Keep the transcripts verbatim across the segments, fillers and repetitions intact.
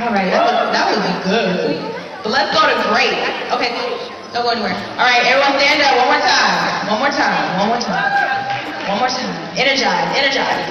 All right, that would, that would be good. But let's go to great. Okay, don't go anywhere. All right, everyone stand up one more time. One more time. One more time. One more time. Energize. Energize.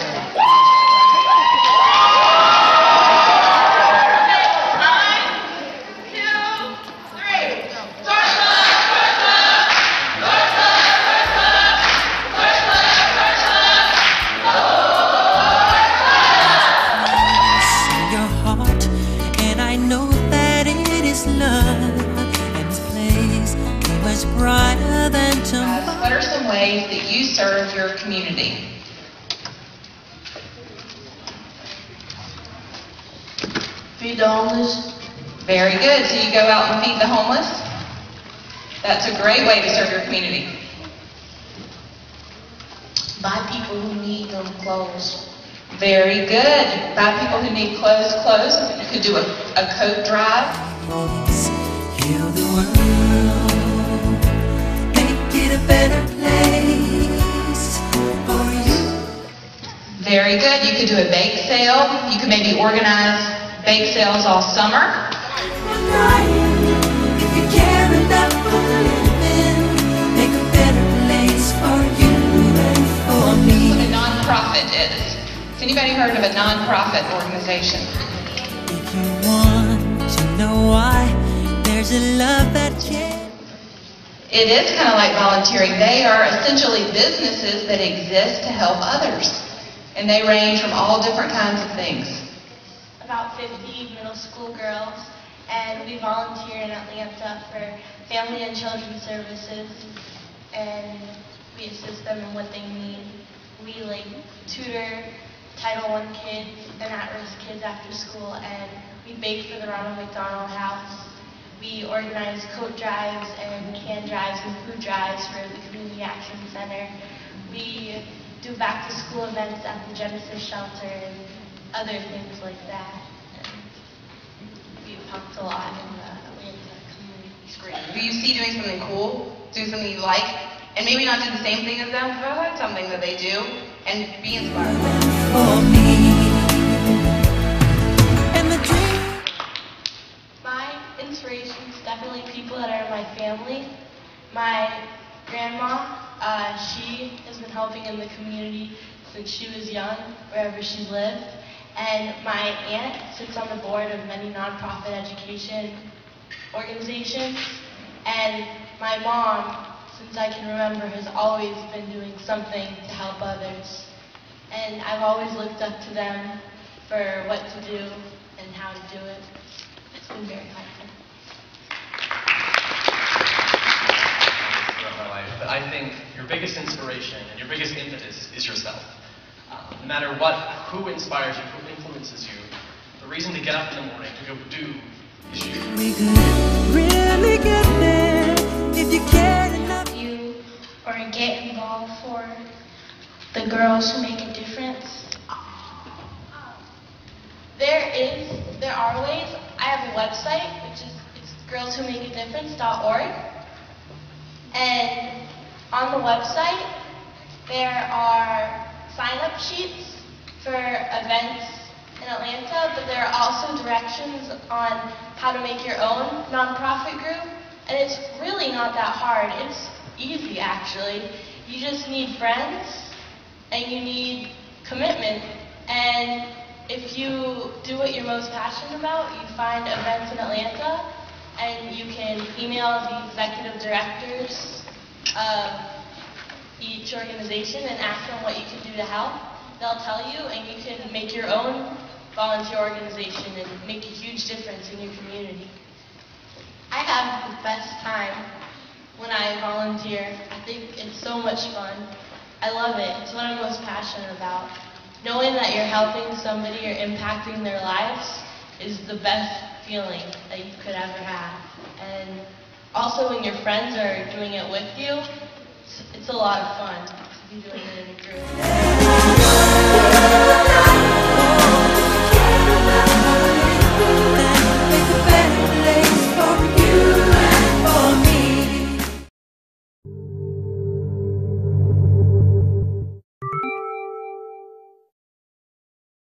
Brighter than tomorrow. What are some ways that you serve your community? Feed the homeless. Very good. So you go out and feed the homeless? That's a great way to serve your community. Buy people who need them clothes. Very good. Buy people who need clothes, clothes. You could do a, a coat drive. Heal the world. A better place for you. Very good. You could do a bake sale. You could maybe organize bake sales all summer. If you care enough for living, make a better place for you and for me. What a nonprofit is. Has anybody heard of a nonprofit organization? If you want to know why, there's a love that cares. It is kind of like volunteering. They are essentially businesses that exist to help others. And they range from all different kinds of things. About fifty middle school girls, and we volunteer in Atlanta for family and children's services, and we assist them in what they need. We like tutor Title One kids and at-risk kids after school, and we bake for the Ronald McDonald House. We organize coat drives and can drives and food drives for the Community Action Center. We do back-to-school events at the Genesis Shelter and other things like that. And we've helped a lot in the Atlanta community. It's great. Do you see doing something cool, do something you like, and maybe not do the same thing as them, but like something that they do, and be inspired by it? For me. And the dream. Inspirations, definitely people that are in my family. My grandma, uh, she has been helping in the community since she was young, wherever she lived. And my aunt sits on the board of many nonprofit education organizations. And my mom, since I can remember, has always been doing something to help others. And I've always looked up to them for what to do and how to do it. It's been very helpful. My life, but I think your biggest inspiration and your biggest impetus is yourself. Uh, no matter what, who inspires you, who influences you, the reason to get up in the morning to go do is you. We could really get there if you cared enough. You or get involved for the girls who make a difference. There is, there are ways. I have a website, which is it's girls who make a difference dot org. And on the website, there are sign-up sheets for events in Atlanta, but there are also directions on how to make your own nonprofit group. And it's really not that hard. It's easy, actually. You just need friends, and you need commitment. And if you do what you're most passionate about, you find events in Atlanta, and you can email the executive directors of each organization and ask them what you can do to help. They'll tell you, and you can make your own volunteer organization and make a huge difference in your community. I have the best time when I volunteer. I think it's so much fun. I love it. It's what I'm most passionate about. Knowing that you're helping somebody or impacting their lives is the best feeling that you could ever have. And also when your friends are doing it with you, it's, it's a lot of fun to be doing it in a group.